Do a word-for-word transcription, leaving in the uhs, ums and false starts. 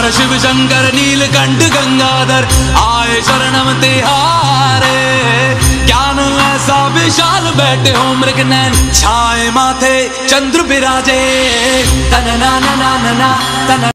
हर शिव शंकर नीलकंठ गंगाधर आए शरणम तिहारे। ज्ञान ऐसा विशाल बैठे हो मृग नैन छाए माथे चंद्र बिराजे। तन ना ना ना ना ना तन